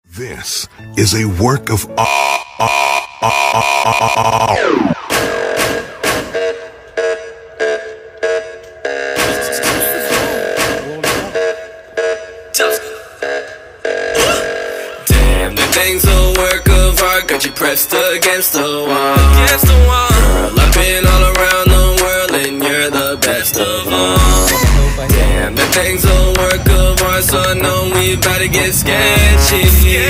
This is a work of art. Damn, that thing's a work of art. Got you pressed against the wall. Girl, I've been all around the world and you're the best of all. Damn, that thing's a work of art, so I know we about to get sketchy.